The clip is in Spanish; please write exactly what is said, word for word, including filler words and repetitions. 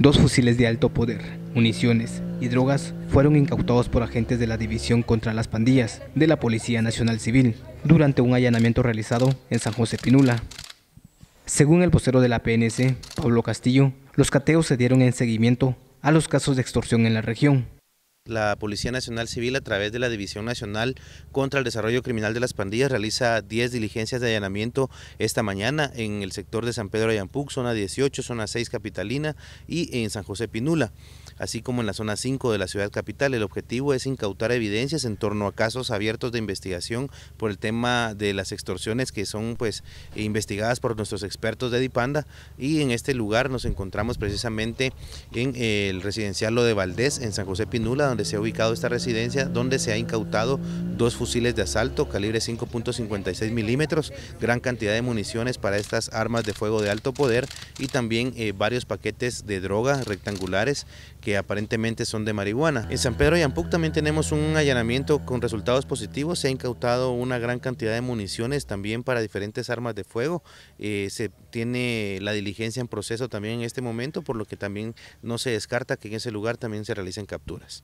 Dos fusiles de alto poder, municiones y drogas fueron incautados por agentes de la División contra las Pandillas de la Policía Nacional Civil durante un allanamiento realizado en San José Pinula. Según el vocero de la P N C, Pablo Castillo, los cateos se dieron en seguimiento a los casos de extorsión en la región. La Policía Nacional Civil, a través de la División Nacional contra el Desarrollo Criminal de las Pandillas, realiza diez diligencias de allanamiento esta mañana en el sector de San Pedro Ayampuc, zona dieciocho, zona seis capitalina y en San José Pinula, así como en la zona cinco de la ciudad capital. El objetivo es incautar evidencias en torno a casos abiertos de investigación por el tema de las extorsiones que son pues investigadas por nuestros expertos de Dipanda, y en este lugar nos encontramos precisamente en el residencial Lo de Valdés, en San José Pinula, donde se ha ubicado esta residencia, donde se ha incautado dos fusiles de asalto calibre cinco punto cincuenta y seis milímetros, gran cantidad de municiones para estas armas de fuego de alto poder y también eh, varios paquetes de droga rectangulares que aparentemente son de marihuana. En San Pedro Ayampuc también tenemos un allanamiento con resultados positivos. Se ha incautado una gran cantidad de municiones también para diferentes armas de fuego. Eh, se tiene la diligencia en proceso también en este momento, por lo que también no se descarta que en ese lugar también se realicen capturas.